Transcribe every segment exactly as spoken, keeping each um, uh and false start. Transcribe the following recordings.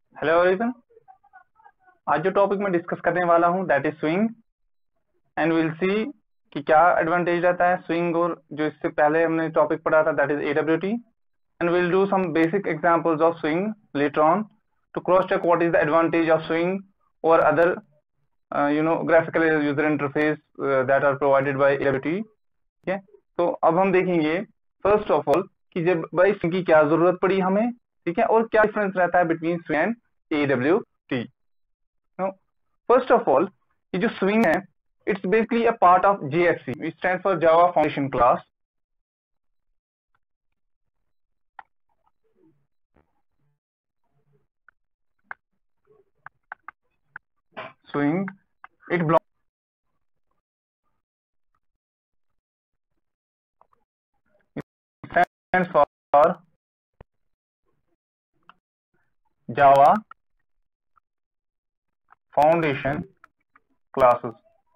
Hello everyone, आज जो topic मैं डिस्कस करने वाला हूं that is swing and will see कि क्या एडवांटेज रहता है स्विंग और जो इससे पहले हमने टॉपिक पढ़ा था that is AWT and will do some basic examples of swing later on to cross check what is the advantage of swing और other you know graphical user interface that are provided by AWT. ठीक है, तो अब हम देखेंगे first of all कि जब भाई स्विंग की क्या जरूरत पड़ी हमें, ठीक है, और क्या डिफरेंस रहता है between swing and AWT. First of all ये जो स्विंग है it's basically a part of J F C which stands for Java Foundation Class। Swing it belongs stands for Java Foundation Classes।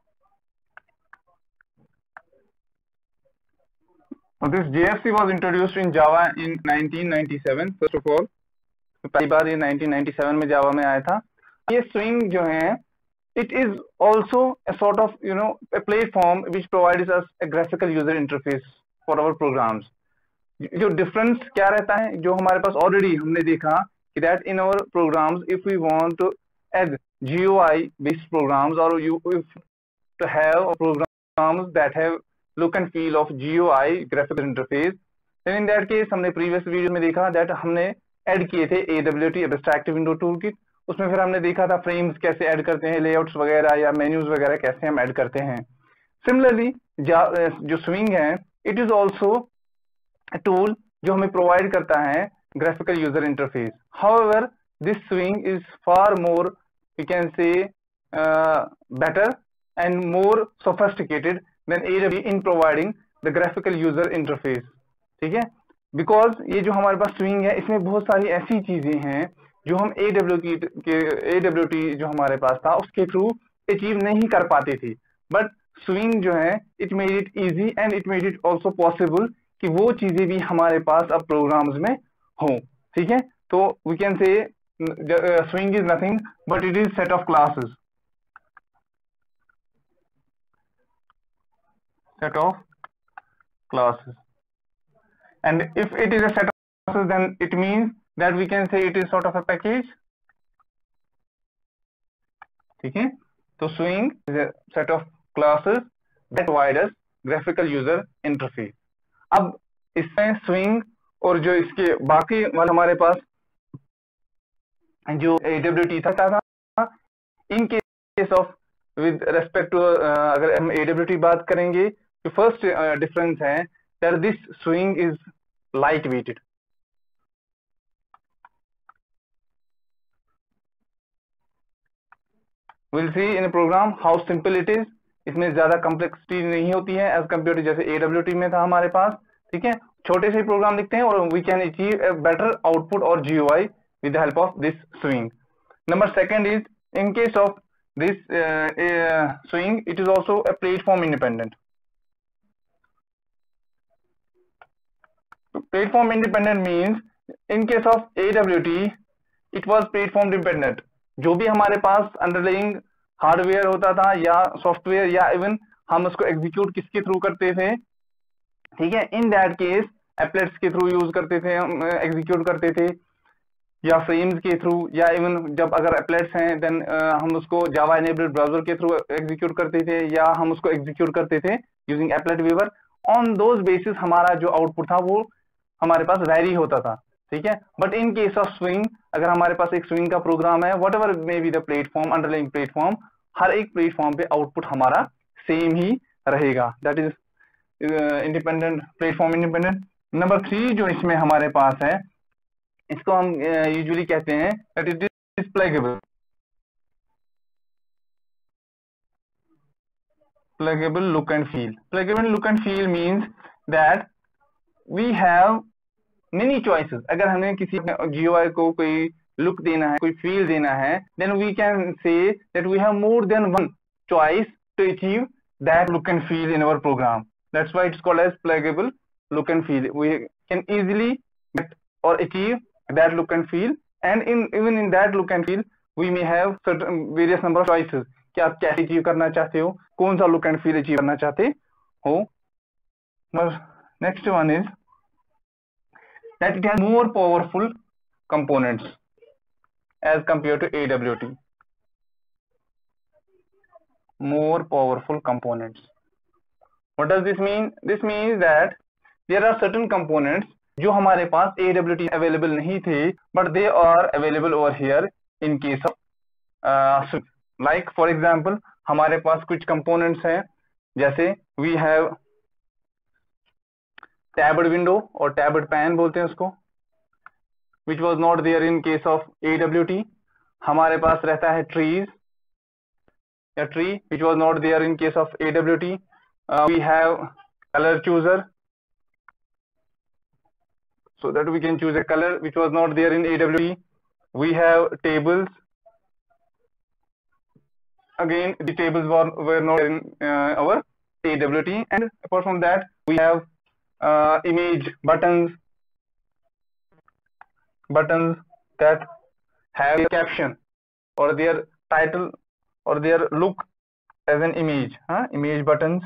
Now, this J F C was introduced in Java in nineteen ninety-seven। First of all, पहली बार ये nineteen ninety-seven में जावा में आया था। ये swing जो है it is also a sort of you know a platform which provides us a graphical user interface for our programs। जो डिफरेंस क्या रहता है, जो हमारे पास ऑलरेडी हमने देखा कि that in our programs if we want to add G U I based programs or you if to have programs that have look and feel of G U I graphical interface, then in that case हमने previous video में देखा that हमने add किए थे A W T abstractive window toolkit. उसमें फिर हमने देखा था फ्रेम्स कैसे ऐड करते हैं, लेआउट्स वगैरह या मेन्यूज वगैरह कैसे हम ऐड करते हैं। सिमिलरली जो स्विंग है इट इज ऑल्सो टूल जो हमें प्रोवाइड करता है graphical user interface. However this swing is far more we can say better and more sophisticated than A W T in providing the graphical user interface. ठीक है, because ये जो हमारे पास स्विंग है इसमें बहुत सारी ऐसी चीजें हैं जो हम A W T के A W T जो हमारे पास था उसके थ्रू अचीव नहीं कर पाते थे, बट स्विंग जो है it made it easy and it made it also possible कि वो चीजें भी हमारे पास अब प्रोग्राम्स में हो। ठीक है, तो we can say swing is nothing but it is set of classes set of classes, and if it is a set of classes then it means that we can say it is sort of a package। ठीक है, तो swing is a set of classes that provide us graphical user interface। अब इसमें swing और जो इसके बाकी वाले हमारे पास जो A W T था था in case of with respect to अगर हम A W T बात करेंगे तो फर्स्ट डिफरेंस है that this swing is light weighted. Will see in program how simple it is. इसमें ज्यादा कॉम्प्लेक्सिटी नहीं होती है एज कम्पेयर टू जैसे A W T में था हमारे पास। ठीक है, छोटे से प्रोग्राम लिखते हैं और we can achieve a better output और G U I with the help of this swing. Number second is in case of this uh, uh, swing it is also a platform independent। so platform independent means in case of A W T it was platform dependent। जो भी हमारे पास underlying hardware होता था या software या even हम उसको execute किसके थ्रू करते थे, ठीक है, इन दैट केस एप्लेट्स के थ्रू यूज करते थे, हम एग्जीक्यूट करते थे या फ्रेम्स के थ्रू, या इवन जब अगर एप्लेट्स हैं देन हम उसको जावा इनेबल्ड ब्राउजर के थ्रू एग्जीक्यूट करते थे या हम उसको एग्जीक्यूट करते थे using applet viewer. On those basis हमारा जो आउटपुट था वो हमारे पास वैरी होता था। ठीक है, but in case of swing अगर हमारे पास एक स्विंग का प्रोग्राम है whatever may be the platform underlying platform, हर एक प्लेटफॉर्म पे आउटपुट हमारा सेम ही रहेगा। That is independent platform independent. Number three जो इसमें हमारे पास है इसको हम यूजुअली uh, कहते हैं that it is pluggable। pluggable look and feel। pluggable look and feel means that we have many choices। अगर हमें किसी G U I को कोई लुक देना है, कोई फील देना है, then we can say that we have more than one choice to achieve that look and feel in our program। that's why it's called as pluggable look and feel। we can easily get or achieve that look and feel and in even in that look and feel we may have certain various number of choices कि आप क्या achieve करना चाहते हो, कौन सा look and feel achieve करना चाहते हो. Next one is that it has more powerful components as compared to A W T. More powerful components. What does this mean? This means that there are certain components जो हमारे पास A W T available नहीं थे, but they are available over here in case of uh, like for example हमारे पास कुछ components हैं, जैसे we have tabbed window और tabbed pan बोलते हैं उसको, which was not there in case of A W T. हमारे पास रहता है trees या tree which was not there in case of A W T. Uh, we have color chooser so that we can choose a color which was not there in A W T. We have tables. Again, the tables were, were not in uh, our A W T. And apart from that, we have uh, image buttons, buttons that have a caption or their title or their look as an image. हाँ, image buttons.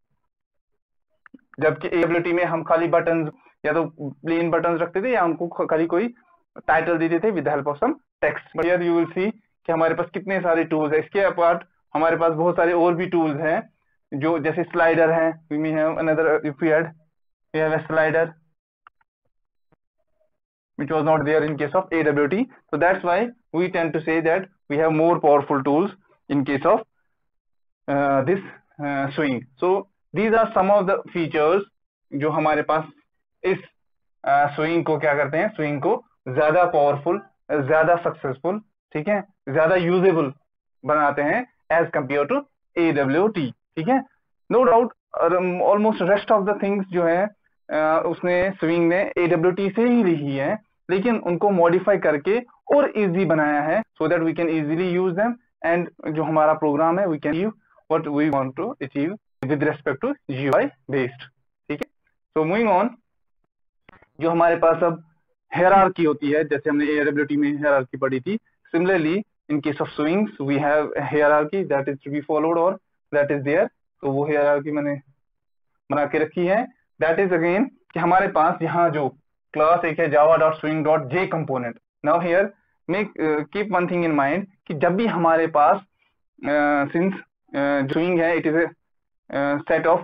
जबकि A W T में हम खाली buttons या तो plain buttons रखते थे या उनको खाली कोई टाइटल देते थे with the help of some text. But here you will see कि हमारे पास कितने सारे tools हैं. इसके अपार्ट हमारे पास बहुत सारे और भी tools हैं जो जैसे स्लाइडर है. We may have another if we had we have a slider which was not there in case of A W T. So that's why we tend to say that we have more powerful tools in case of uh, this uh, swing. So these are some of the features जो हमारे पास इस swing uh, को क्या करते हैं, swing को ज्यादा पावरफुल, ज्यादा सक्सेसफुल, ठीक है, ज्यादा यूजेबल बनाते हैं as compare to A W T. ठीक है, no doubt almost rest of the things जो है uh, उसने स्विंग ने A W T से ही ली है, लेकिन उनको मॉडिफाई करके और इजी बनाया है so that we can easily use them and जो हमारा प्रोग्राम है we can achieve what we want to achieve with respect to G U I based. ठीक है, सो मूविंग ऑन, जो हमारे पास अब हायरार्की होती है, जैसे हमने A W T में हायरार्की पढ़ी थी, similarly in case of swings we have hierarchy that is to be followed और दैट इज देयर. तो वो हायरार्की मैंने बना के रखी है. दैट इज अगेन कि हमारे पास यहाँ जो क्लास एक है Java dot swing dot J component. Now here make keep one thing in mind कि जब भी हमारे पास सिंस स्विंग है it is a set of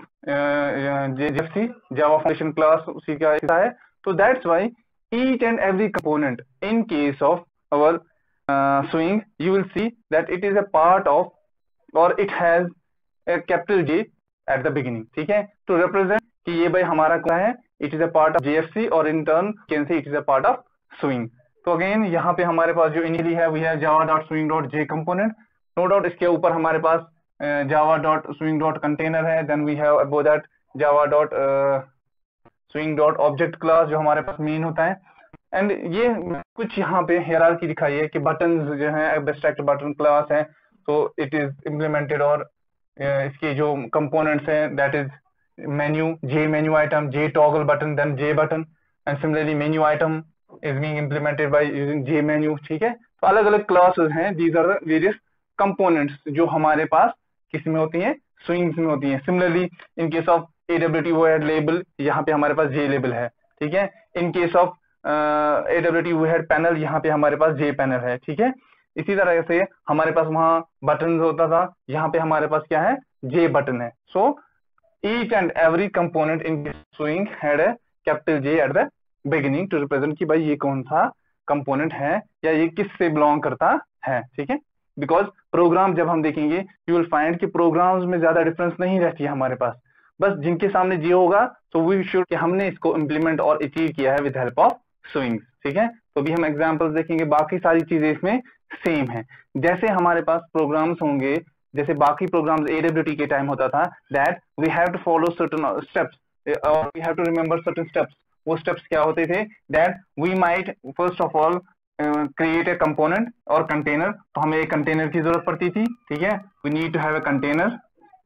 J F C Java foundation class उसी का हिस्सा है. तो that's why each and every component in case of our uh, swing you will see that it is a part of or it has a capital J at the beginning. ठीक है, to represent कि ये भाई हमारा क्या है, it is a part of J F C और in turn can say it is a part of swing. तो अगेन यहाँ पे हमारे पास जो इनिशियली है we have java dot swing dot j component. no doubt इसके ऊपर हमारे पास java dot swing dot container है. then we have above that java dot uh, swing dot object class जो हमारे पास मेन होता है. एंड ये कुछ यहाँ पे हायरार्की दिखाई है कि बटन्स जो है एब्स्ट्रैक्ट बटन क्लास है, तो इट इज इम्प्लीमेंटेड और इसके जो कंपोनेंट्स हैं that is menu, J menu item, J toggle button, then J button and similarly menu item is being implemented by using J menu. ठीक है, तो अलग अलग क्लासेस हैं. दीज आर वेरियस कंपोनेंट्स जो हमारे पास किस में होती हैं, स्विंग्स में होती हैं. Similarly in case of A W T वो है लेबल, यहाँ पे हमारे पास जे लेबल है. ठीक है, in case of A W T वो है पैनल, यहाँ पे हमारे पास जे पैनल है. ठीक है, इसी तरह से हमारे पास वहाँ बटन होता था, यहाँ पे हमारे पास क्या है, जे बटन है. So each and every component in swing had a capital J at the beginning to represent कि भाई ये कौन सा कंपोनेंट है या ये किस से बिलोंग करता है. ठीक है, बिकॉज प्रोग्राम जब हम देखेंगे यू विल फाइंड कि प्रोग्राम्स में ज्यादा डिफरेंस नहीं रहती है हमारे पास, बस जिनके सामने जी होगा तो वी शुड कि हमने इसको इम्प्लीमेंट और अचीव किया है विद हेल्प ऑफ स्विंग्स. ठीक है, तो भी हम एग्जांपल्स देखेंगे, बाकी सारी चीजें इसमें सेम है. जैसे हमारे पास प्रोग्राम्स होंगे, जैसे बाकी प्रोग्राम्स A W T के टाइम होता था, that we have to follow certain steps और we have to remember certain steps. वो स्टेप्स क्या होते थे, that we might first of all create a component और कंटेनर. तो हमें एक कंटेनर की जरूरत पड़ती थी. ठीक है, we need to have a container,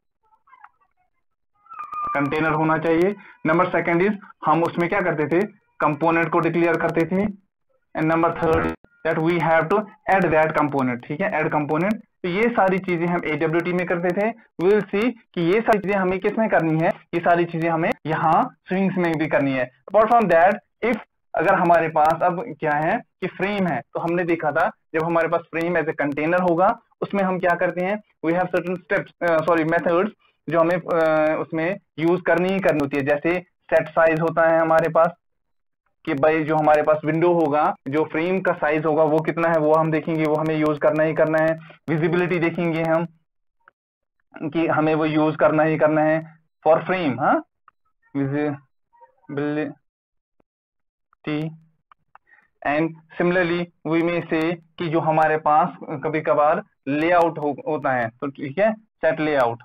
container होना चाहिए. नंबर सेकंड इज हम उसमें क्या करते थे, कंपोनेंट को डिक्लेयर करते थे. And number third that we have to add that component, ठीक है, ऐड कंपोनेंट। तो ये सारी चीजें हम A W T में करते थे, वी विल सी कि ये सारी चीजें हमें किस में करनी है, ये सारी चीजें हमें यहाँ स्विंग्स में भी करनी है। अपार्ट फ्रॉम दैट, इफ अगर हमारे पास अब क्या है कि फ्रेम है, तो हमने देखा था जब हमारे पास फ्रेम एज ए कंटेनर होगा, उसमें हम क्या करते हैं, we have certain steps, sorry methods, जो हमें uh, उसमें यूज करनी ही करनी होती है। जैसे सेट साइज होता है हमारे पास, कि भाई जो हमारे पास विंडो होगा, जो फ्रेम का साइज होगा वो कितना है, वो हम देखेंगे, वो हमें यूज करना ही करना है। विजिबिलिटी देखेंगे हम कि हमें वो यूज करना ही करना है फॉर फ्रेम, हाँ, विजिबिलिटी। एंड सिमिलरली वी में से कि जो हमारे पास कभी कभार लेआउट हो, होता है, तो ठीक है, सेट लेआउट।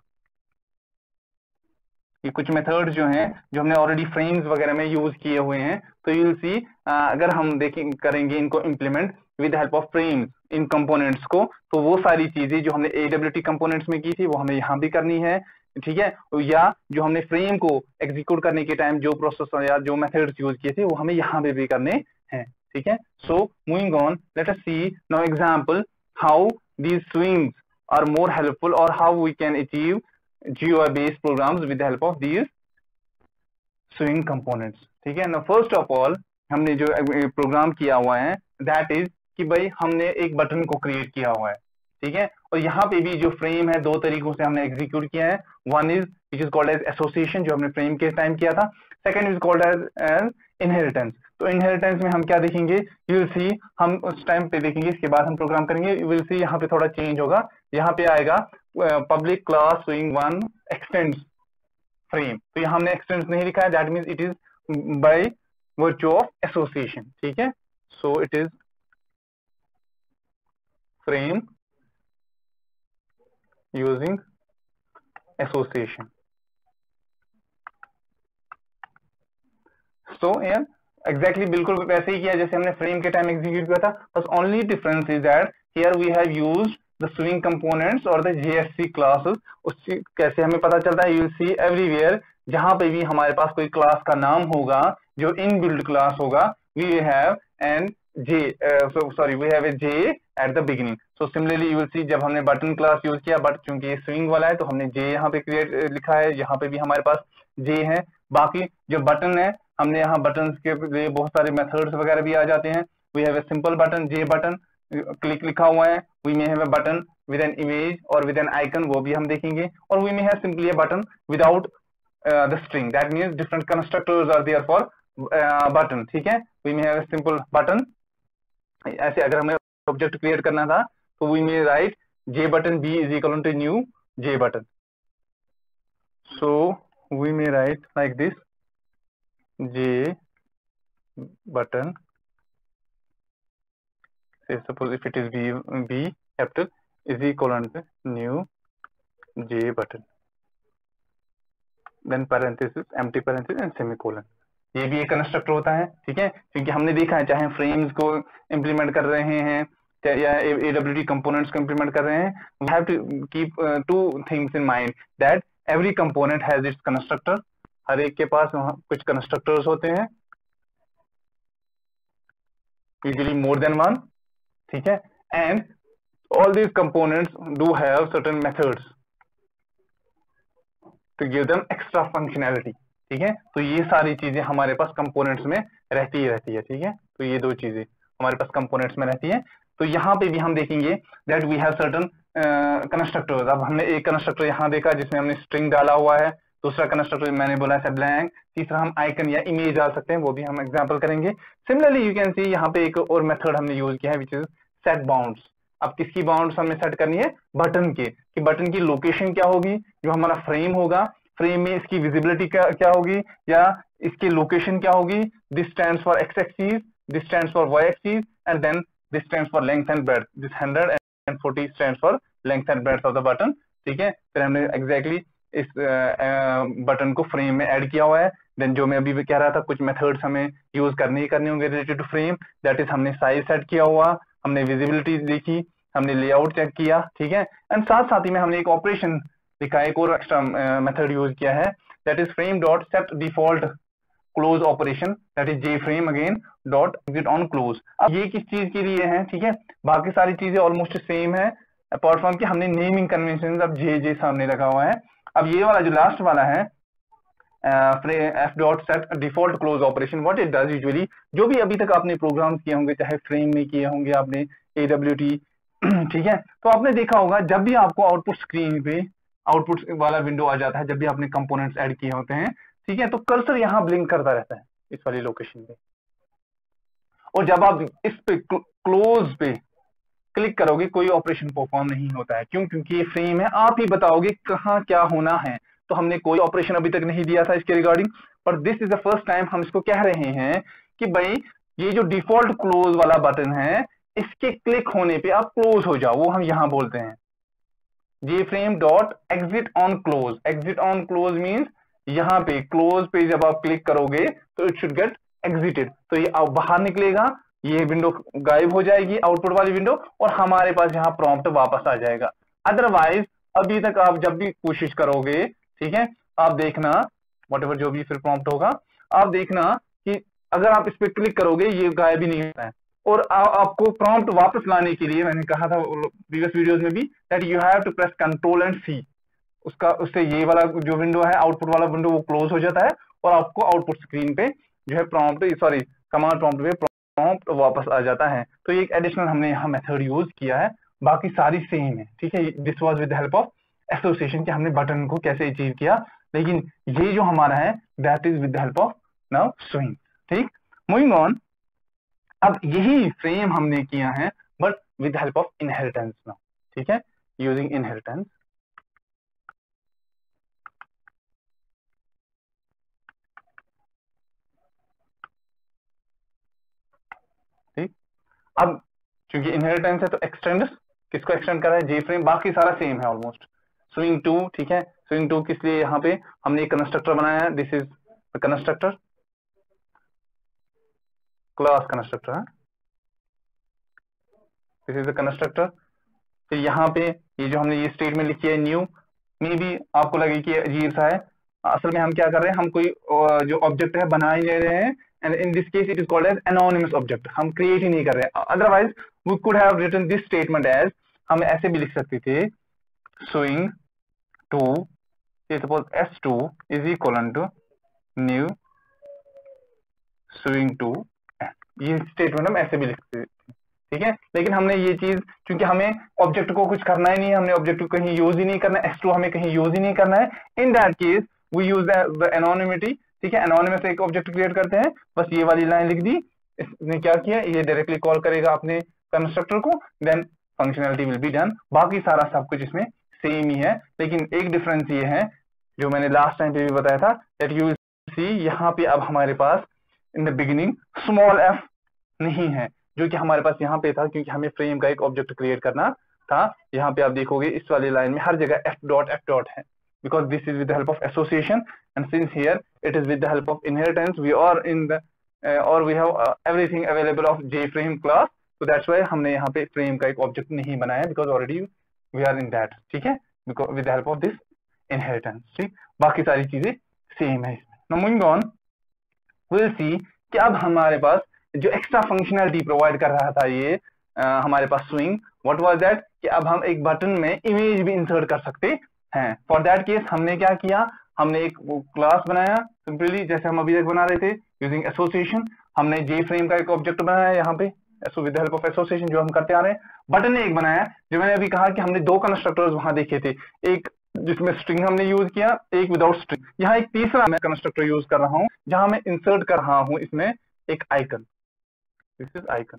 ये कुछ मेथड जो हैं जो हमने ऑलरेडी फ्रेम्स वगैरह में यूज किए हुए हैं। तो यू विल सी, अगर हम देखें करेंगे इनको implement with help of frames in components को, तो वो सारी चीजें जो हमने A W T कंपोनेंट्स में की थी वो हमें यहाँ भी करनी है, ठीक है। या जो हमने फ्रेम को एग्जीक्यूट करने के टाइम जो प्रोसेस या जो मेथड्स यूज किए थे वो हमें यहाँ पे भी करने हैं, ठीक है। So moving on, let us see now example how these swings are more helpful और how we can achieve G U I based programs with the help of these swing components, ठीक है ना। फर्स्ट ऑफ ऑल हमने जो programme किया हुआ है that is कि भाई हमने एक बटन को क्रिएट किया हुआ है, ठीक है। और यहाँ पे भी जो फ्रेम है दो तरीकों से हमने एग्जीक्यूट किया है। One is which is called as association, जो हमने फ्रेम के टाइम किया था। Second is called as as inheritance. तो इनहेरिटेंस में हम क्या देखेंगे, यू विल सी, हम उस टाइम पे देखेंगे, इसके बाद हम प्रोग्राम करेंगे, यू विल सी यहाँ पे थोड़ा चेंज होगा। यहाँ पे आएगा public class swing one extends frame, तो यहाँ हमने एक्सटेंड्स नहीं लिखा है, that means it is by virtue of association, ठीक है। So it is frame using association. So यार एग्जैक्टली बिल्कुल वैसे ही किया जैसे हमने फ्रेम के टाइम एग्जीक्यूट किया था, बस only difference is that here we have used the swing components और the J S C classes. उससे कैसे हमें पता चलता है, यू विल सी एवरीवेयर जहां पे भी हमारे पास कोई क्लास का नाम होगा जो इन बिल्ड क्लास होगा, we have an J, sorry we have a J at the beginning. So similarly you will see जब हमने बटन क्लास यूज किया, बट चूंकि ये स्विंग वाला है तो हमने J यहाँ पे क्रिएट लिखा है, यहाँ पे भी हमारे पास J है। बाकी जो बटन है, हमने यहाँ बटन के लिए बहुत सारे मेथड्स वगैरह भी आ जाते हैं। We have a simple button, J button, click लिखा हुआ है। We may have a button with an image और विद एन आइकन, वो भी हम देखेंगे। और we may have simply a button without the string, that means different constructors are there for button, ठीक है। We may have a simple button. ऐसे अगर हमें ऑब्जेक्ट क्रिएट करना था तो we may write J button B is equal to new J button. So we may write like this J button, say suppose if it is B, B capital is equal to new J button, then parenthesis, empty parenthesis and semicolon। ये भी एक constructor होता है, ठीक है, क्योंकि हमने देखा है चाहे फ्रेम्स को इम्प्लीमेंट कर रहे हैं या A W T कंपोनेंट्स को इम्प्लीमेंट कर रहे हैं, we have to keep uh, two things in mind that every component has its constructor। हर एक के पास कुछ कंस्ट्रक्टर्स होते हैं, usually more than one, ठीक है। and all these components do have certain methods to give them extra functionality, ठीक है। तो ये सारी चीजें हमारे पास कंपोनेंट्स में रहती ही रहती है, ठीक है। तो ये दो चीजें हमारे पास कंपोनेंट्स में रहती है। तो यहाँ पे भी हम देखेंगे that we have certain constructors. अब हमने एक कंस्ट्रक्टर यहाँ देखा जिसमें हमने स्ट्रिंग डाला हुआ है, दूसरा कंस्ट्रक्टर मैंने बोला है ब्लैंक, तीसरा हम आइकन या इमेज डाल सकते हैं, वो भी हम एग्जांपल करेंगे। सिमिलरली यू कैन सी यहाँ पे एक और मेथड हमने यूज किया है विच इज सेट बाउंड्स। अब किसकी बाउंड्स हमें सेट करनी है, बटन के, कि बटन की लोकेशन क्या होगी, जो हमारा फ्रेम होगा, फ्रेम में इसकी विजिबिलिटी क्या क्या होगी या इसकी लोकेशन क्या होगी। This stands for X axis, this stands for Y axis and then this stands for length and breadth. This hundred and forty stands for length and breadth of the button, ठीक है। फिर हमने exactly इस button को frame में add किया हुआ है। देन जो मैं अभी भी कह रहा था, कुछ मेथड्स हमें यूज करने ही करने होंगे related to frame, that is हमने साइज सेट किया हुआ, हमने विजिबिलिटी देखी, हमने लेआउट चेक किया, ठीक है। एंड साथ साथ ही में हमने एक ऑपरेशन लिखा है, एक और एक्स्ट्रा मेथड यूज किया है, that is frame dot set default close operation, that is J frame again dot exit on close. अब ये किस चीज के लिए है, ठीक है, बाकी सारी चीजें ऑलमोस्ट सेम है अपार्ट फ्रॉम कि हमने नेमिंग कन्वेंशन अब जे जे सामने लगा हुआ है। अब ये वाला जो लास्ट वाला है F dot set default close operation, what it does usually, जो भी अभी तक आपने प्रोग्राम किए होंगे, चाहे फ्रेम में किए होंगे आपने ए डब्ल्यू टी, ठीक है, तो आपने देखा होगा जब भी आपको आउटपुट स्क्रीन पे आउटपुट वाला विंडो आ जाता है, जब भी आपने कंपोनेंट्स ऐड किए होते हैं, ठीक है, तो कर्सर यहाँ ब्लिंक करता रहता है इस वाली लोकेशन पे, और जब आप इस पे क्लोज पे क्लिक करोगे कोई ऑपरेशन परफॉर्म नहीं होता है। क्यों? क्योंकि ये फ्रेम है, आप ही बताओगे कहाँ क्या होना है। तो हमने कोई ऑपरेशन अभी तक नहीं दिया था इसके रिगार्डिंग, पर this is the first time हम इसको कह रहे हैं कि भाई ये जो डिफॉल्ट क्लोज वाला बटन है, इसके क्लिक होने पे आप क्लोज हो जाओ, वो हम यहां बोलते हैं J frame dot exit on close. Exit on close means यहाँ पे क्लोज पे जब आप क्लिक करोगे तो इट शुड गेट एग्जिटेड, तो ये बाहर निकलेगा, ये विंडो गायब हो जाएगी आउटपुट वाली विंडो, और हमारे पास यहाँ प्रॉम्प्ट वापस आ जाएगा। अदरवाइज अभी तक आप जब भी कोशिश करोगे, ठीक है, आप देखना व्हाटएवर जो भी फिर प्रॉम्प्ट होगा, आप देखना कि अगर आप इस पे क्लिक करोगे ये गायब ही नहीं होता है। और आ, आपको प्रॉम्प्ट वापस लाने के लिए मैंने कहा था प्रीवियस वीडियोस में भी that you have to press control and C, उसका उससे ये वाला जो विंडो है आउटपुट वाला विंडो वो क्लोज हो जाता है, और आपको आउटपुट स्क्रीन पे जो है प्रॉम्प्ट सॉरी कमांड प्रॉम्प्ट पे प्रॉम्प्ट वापस आ जाता है। तो ये एक एडिशनल हमने यहाँ मेथड यूज किया है, बाकी सारी सेम है, ठीक है। This was with the help of association कि हमने बटन को कैसे अचीव किया, लेकिन ये जो हमारा है that is with the help of now swing, ठीक। मूविंग ऑन, अब यही फ्रेम हमने किया है but with the help of inheritance now, ठीक है, यूजिंग इनहेरिटेंस। ठीक, अब क्योंकि इनहेरिटेंस है तो एक्सटेंड किसको एक्सटेंड कर रहा है, जे फ्रेम, बाकी सारा सेम है ऑलमोस्ट। स्विंग टू, ठीक है, स्विंग टू किस लिए, यहाँ पे हमने एक कंस्ट्रक्टर बनाया है, this is constructor, class constructor, this is the constructor. तो यहाँ पे ये जो हमने ये स्टेटमेंट लिखी है न्यू, मे भी आपको लगे कि अजीब सा है, असल में हम क्या कर रहे हैं, हम कोई जो ऑब्जेक्ट है बना ही ले रहे हैं, and in this case it is called as anonymous object, हम क्रिएट ही नहीं कर रहे हैं। Otherwise we could have written this statement as, हम ऐसे भी लिख सकते थे swing two, suppose S two is equal to new swing two, ये स्टेटमेंट हम ऐसे भी लिख सकते थे, ठीक है। लेकिन हमने ये चीज, क्योंकि हमें ऑब्जेक्ट को कुछ करना ही नहीं है, हमने ऑब्जेक्ट को कहीं यूज ही नहीं करना है, एस टू हमें कहीं यूज ही नहीं करना है, in that case we use the anonymity, ठीक है। एनोनिमस एक ऑब्जेक्ट क्रिएट करते हैं, बस ये वाली लाइन लिख दी, इसने क्या किया, ये डायरेक्टली कॉल करेगा अपने कंस्ट्रक्टर को, then functionality will be done. बाकी सारा सब कुछ इसमें सेम ही है, लेकिन एक डिफरेंस ये है जो मैंने लास्ट टाइम पे भी बताया था, दैट यू विल सी यहाँ पे अब हमारे पास in the beginning small F नहीं है, जो कि हमारे पास यहाँ पे था, क्योंकि हमें फ्रेम का एक ऑब्जेक्ट क्रिएट करना था। यहाँ पे आप देखोगे इस वाली लाइन में हर जगह एफ डॉट एफ डॉट है, because this is with the help of association, and since here it is with the help of inheritance, we are in the uh, or we have uh, everything available of JFrame class, so that's why हमने यहाँ पे frame का एक object नहीं बनाया, because already we are in that, ठीक है, because with the help of this inheritance, ठीक। बाकी सारी चीजें सेम है इसमें। Now moving on, we'll see कि अब हमारे पास जो एक्स्ट्रा फंक्शनलिटी प्रोवाइड कर रहा था ये आ, हमारे पास स्विंग, व्हाट वाज दैट, कि अब हम एक बटन में इमेज भी इंसर्ट कर सकते हैं। फॉर दैट केस हमने क्या किया, हमने एक क्लास बनाया सिंपली, जैसे हम अभी तक बना रहे थे यूजिंग एसोसिएशन। हमने जे फ्रेम का एक ऑब्जेक्ट बनाया यहाँ पे with the help of association, जो हम करते आ रहे हैं। बटन ने एक बनाया, जो मैंने अभी कहा कि हमने दो कंस्ट्रक्टर्स वहां देखे थे, एक जिसमें स्ट्रिंग हमने यूज किया, एक विदाउट स्ट्रिंग। यहाँ एक तीसरा मैं कंस्ट्रक्टर यूज कर रहा हूँ, जहां मैं इंसर्ट कर रहा हूँ इसमें एक icon, this is icon,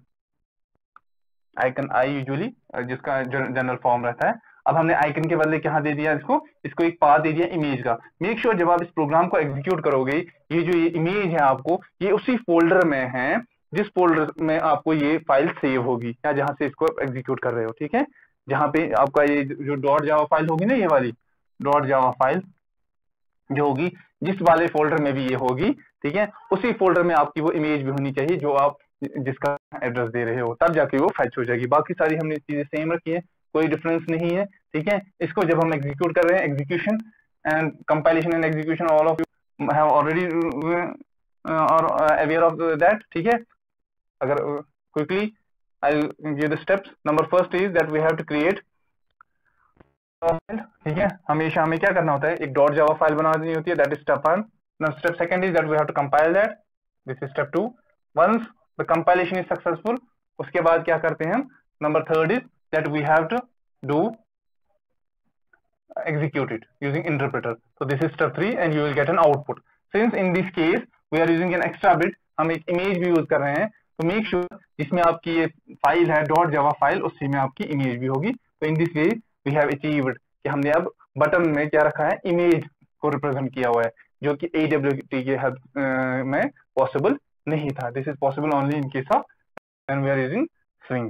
icon I usually जिसका जनरल फॉर्म रहता है। अब हमने आइकन के बदले क्या दे दिया, इसको इसको एक पाथ दे दिया इमेज का। मेक श्योर जब आप इस प्रोग्राम को एग्जीक्यूट करोगे, ये जो ये इमेज है आपको, ये उसी फोल्डर में है जिस फोल्डर में आपको ये फाइल सेव होगी, या जहां से इसको एग्जीक्यूट कर रहे हो, ठीक है। जहां पे आपका ये जो डॉट जावा फाइल होगी ना, ये वाली डॉट जावा फाइल जो होगी, जिस वाले फोल्डर में भी ये होगी, ठीक है, उसी फोल्डर में आपकी वो इमेज भी होनी चाहिए जो आप जिसका एड्रेस दे रहे हो, तब जाके वो फेच हो जाएगी। बाकी सारी हमने चीजें सेम रखी है, कोई डिफरेंस नहीं है, ठीक है। इसको जब हम एग्जीक्यूट कर रहे हैं, execution and compilation and execution all of you have already और अवेयर ऑफ दैट, ठीक है। अगर quickly I give the steps. Number first is that we have to create, ठीक है। हमेशा हमें क्या करना होता है, एक डॉट जावा फाइल बनानी होती है, that is step one. Step second is that we have to compile that, this is step two. Once the compilation is successful, उसके बाद क्या करते हैं हम, number third is that we have to do execute it using interpreter. So this is step three and you will get an output. Since in this case we are using an extra bit, हम एक image भी use कर रहे हैं, तो make sure जिसमें आपकी ये फाइल है डॉट जावा फाइल, उसी में आपकी इमेज भी होगी। तो in this way we have achieved कि हमने अब बटन में क्या रखा है, इमेज को रिप्रेजेंट किया हुआ है, जो कि A W T के हेल्प में पॉसिबल नहीं था। This is possible only in case of when we are using swing.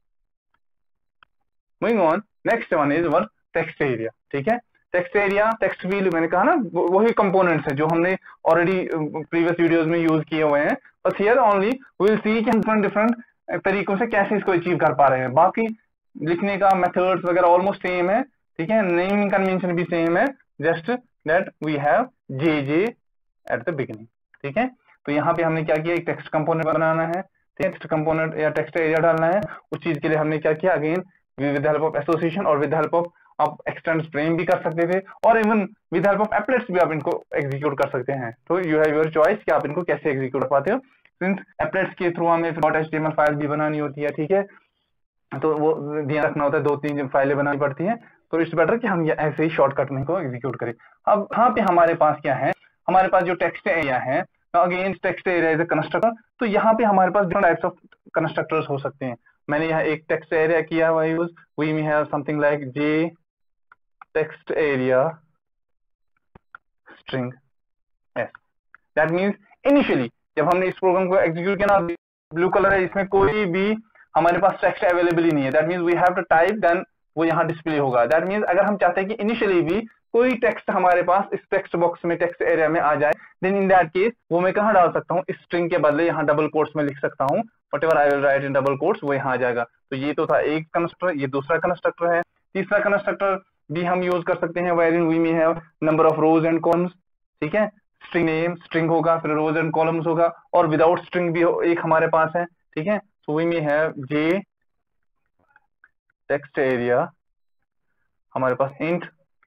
Moving on, next one is one text area, ठीक है। टेक्स्ट एरिया, टेक्स्ट व्हील, मैंने कहा ना वही कंपोनेंट्स है जो हमने ऑलरेडी प्रीवियस वीडियोस में यूज किए हुए हैं, बस here only we will see कि हम डिफरेंट डिफरेंट तरीकों से कैसे इसको अचीव कर पा रहे हैं। बाकी लिखने का मेथड्स वगैरह ऑलमोस्ट सेम है, ठीक है। नेमिंग कन्वेंशन भी सेम है, just that we have J J at the beginning, ठीक है। तो यहाँ पे हमने क्या किया, एक टेक्स्ट कंपोनेंट बनाना है, टेक्स्ट कंपोनेंट या टेक्स्ट एरिया डालना है। उस चीज के लिए हमने क्या किया, again with help of association और विद हेल्प ऑफ आप एक्सटेंड फ्रेम भी कर सकते थे, और even with help of applets भी आप इनको एग्जीक्यूट कर सकते हैं। तो यू हैव योर चॉइस कि आप इनको कैसे एग्जीक्यूट कर पाते हो। सिंस एप्लेट्स के थ्रू हमें डॉट एचटीएमएल फाइल भी बनानी होती है, ठीक है, तो वो ध्यान रखना होता है, दो तीन फाइलें बनानी पड़ती हैं, तो इट्स बेटर कि हम ये ऐसे ही शॉर्टकट में को एग्जीक्यूट करें। अब यहाँ पे हमारे पास क्या है, हमारे पास जो टेक्स्ट एरिया है, again text area is a constructor, तो यहाँ पे हमारे पास डिफरेंट टाइप्स ऑफ कंस्ट्रक्टर्स हो सकते हैं। मैंने यहाँ एक टेक्स्ट एरिया किया हुआ use, we may have something like J text area string s, that means initially जब हमने इस प्रोग्राम को एग्जीक्यूट किया ना, ब्लू कलर है, इसमें कोई भी हमारे पास टेक्स्ट अवेलेबल ही नहीं है, that means we have to type, then वो यहाँ डिस्प्ले होगा। दैट मींस अगर हम चाहते हैं कि इनिशियली भी कोई टेक्स्ट हमारे पास इस टेक्स्ट बॉक्स में टेक्स्ट एरिया में आ जाए, देन इन दैट केस वो मैं कहाँ डाल सकता हूँ, इस स्ट्रिंग के बदले यहाँ डबल कोट्स में लिख सकता हूँ, whatever I will write in double quotes वो यहाँ आ जाएगा। तो ये तो था एक कंस्ट्रक्टर, ये दूसरा कंस्ट्रक्टर है। तीसरा कंस्ट्रक्टर भी हम यूज कर सकते हैं, wherein we may have number of rows and columns, ठीक है। स्ट्रिंग नेम स्ट्रिंग होगा, फिर रोज एंड कॉलम्स होगा, और विदाउट स्ट्रिंग भी एक हमारे पास है, ठीक है। So we may have J text area, हमारे पास int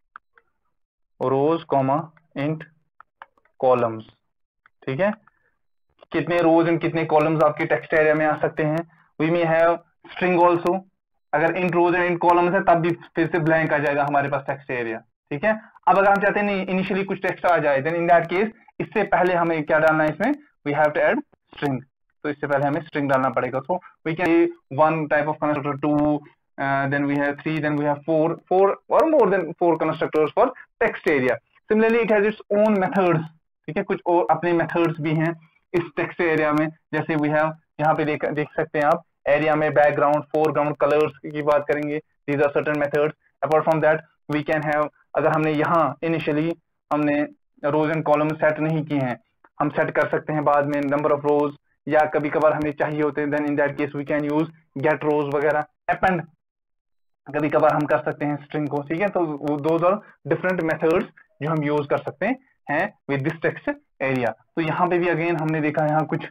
rows comma int columns, ठीक है। कितने रोज एंड कितने कॉलम्स आपके टेक्स्ट एरिया में आ सकते हैं। We may have string also, अगर int rows and int columns है तब भी फिर से ब्लैंक आ जाएगा हमारे पास टेक्स्ट एरिया, ठीक है। अब अगर हम चाहते हैं नहीं इनिशियली कुछ टेक्स्ट आ जाए, देन इन दैट केस इससे पहले हमें क्या डालना है, इसमें we have to add string, तो इससे पहले हमें स्ट्रिंग डालना पड़ेगा। So we can one type of constructor, two, then we have three, then we have four, four और more than four constructors for text area. Similarly it has its own methods, ठीक है, कुछ और अपने methods भी हैं इस text area में। जैसे वी हैव यहाँ पे देख देख सकते हैं आप, एरिया में बैकग्राउंड, फोरग्राउंड, कलर्स की बात करेंगे, these are certain methods. Apart from that we can have, अगर हमने यहाँ इनिशियली हमने रोज एंड कॉलम सेट नहीं किए हैं, हम सेट कर सकते हैं बाद में नंबर ऑफ रोज, या कभी कभार हमें चाहिए होते हैं, then in that case we can use get rows वगैरह। अपेंड कभी कभार हम कर सकते हैं स्ट्रिंग को, ठीक है। तो दोज आर डिफरेंट मेथड्स जो हम यूज कर सकते हैं विद दिस टेक्स्ट एरिया। तो यहाँ पे भी अगेन हमने देखा यहाँ कुछ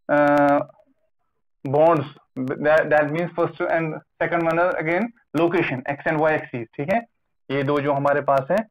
bounds, that means first and second one again location X and Y axis, ठीक है। ये दो जो हमारे पास है,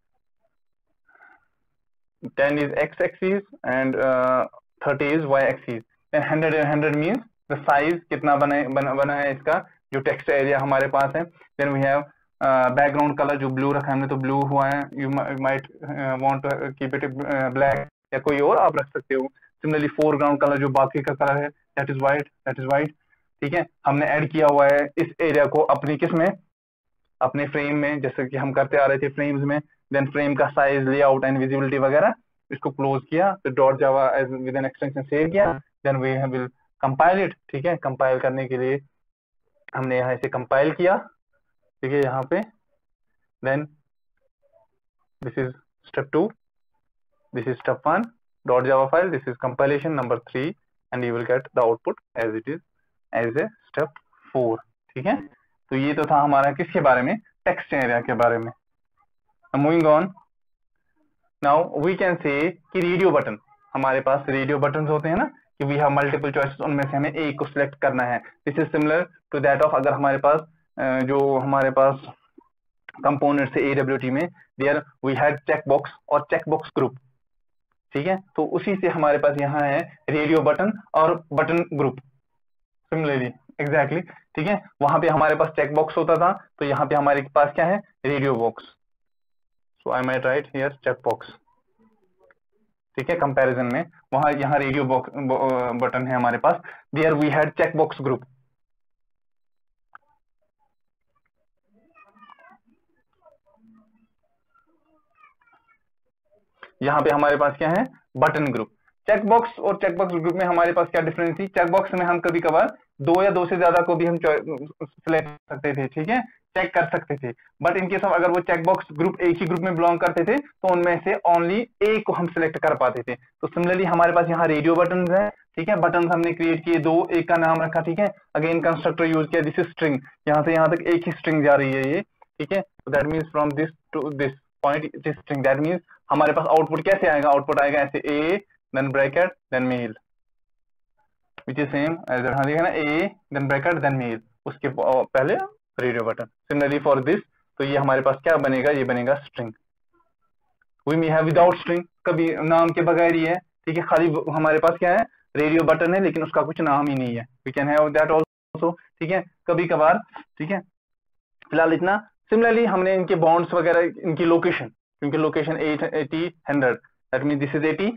ten is X axis and thirty is Y axis, then hundred and hundred means the size कितना बना बना, बना है इसका जो टेक्स्ट एरिया हमारे पास है। Then we have background colour जो ब्लू रखा है हमने, तो ब्लू हुआ है, you might want to keep it black या कोई और आप रख सकते हो। सिमिलरली फोरग्राउंड कलर जो बाकी का कलर है that is white, that is white, ठीक है। हमने ऐड किया हुआ है इस एरिया को अपनी किस में, अपने फ्रेम में, जैसे कि हम करते आ रहे थे फ्रेम्स में। देन फ्रेम का साइज, लेआउट एंड विजिबिलिटी वगैरह इसको क्लोज किया, तो dot Java as with an extension save किया, then we will compile it, ठीक है। कंपाइल करने के लिए हमने यहाँ इसे कंपाइल किया, ठीक है, यहाँ पे। Then this is step two, this is step one, dot Java file, this is compilation number three, and you will get the output as it is as a step four, ठीक है। तो ये तो था हमारा किसके बारे में, टेक्स्ट एरिया के बारे में। Moving on, now we can say कि रेडियो बटन, हमारे पास रेडियो बटन होते हैं ना कि वी हैव मल्टीपल चॉइसेस, उनमें से हमें एक को सिलेक्ट करना है। This is similar to that of अगर हमारे पास जो हमारे पास कंपोनेंट्स है एडब्ल्यूटी में, there we had check box और चेक बॉक्स ग्रुप, ठीक है। तो उसी से हमारे पास यहाँ है रेडियो बटन और बटन ग्रुप सिमिलरली एग्जैक्टली, ठीक है। वहां पे हमारे पास चेक बॉक्स होता था, तो यहाँ पे हमारे पास क्या है radio box, so I might write here check box, ठीक है। कंपैरिजन में वहां यहाँ रेडियो बॉक्स बटन है हमारे पास, there we had check box group. यहाँ पे हमारे पास क्या है बटन ग्रुप। चेक बॉक्स और चेक बॉक्स ग्रुप में हमारे पास क्या डिफरेंस थी, चेक बॉक्स में हम कभी कभार दो या दो से ज्यादा को भी हम सिलेक्ट कर सकते थे, ठीक है, चेक कर सकते थे। बट इनके सब अगर वो चेक बॉक्स ग्रुप एक ही ग्रुप में बिलोंग करते थे तो उनमें से ओनली एक को हम सिलेक्ट कर पाते थे। तो सिमिलरली हमारे पास यहाँ रेडियो बटन है, ठीक है, बटन हमने क्रिएट किए दो, एक का नाम रखा, ठीक है, अगेन कंस्ट्रक्टर यूज किया, दिस इज स्ट्रिंग, यहाँ से यहाँ तक एक ही स्ट्रिंग जा रही है ये, ठीक है। That means from this to this point it is string. That means हमारे पास आउटपुट कैसे आएगा, आउटपुट आएगा ऐसे A then bracket then male, which is same as देखा ना A then bracket then male, उसके पहले radio button. Similarly for this, तो ये हमारे पास क्या बनेगा, ये बनेगा string. We may have without string, कभी नाम के बगैर ही है, ठीक है, खाली हमारे पास क्या है रेडियो बटन है लेकिन उसका कुछ नाम ही नहीं है, we can have that also, ठीक है, कभी कभार, ठीक है। फिलहाल इतना। सिमिलरली हमने इनके बॉन्ड्स वगैरह, इनकी लोकेशन, क्योंकि location eighty hundred, that mean this is eighty